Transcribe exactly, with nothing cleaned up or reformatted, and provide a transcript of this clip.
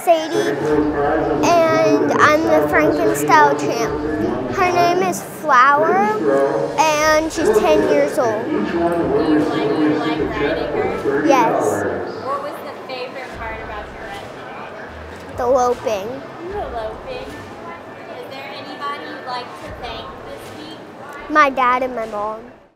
Sadie, and I'm the Frankenstyle champ. Her name is Flower, and she's ten years old. Do you like, you like riding her? Yes. What was the favorite part about your ride? The loping. The loping. Is there anybody you'd like to thank this week? My dad and my mom.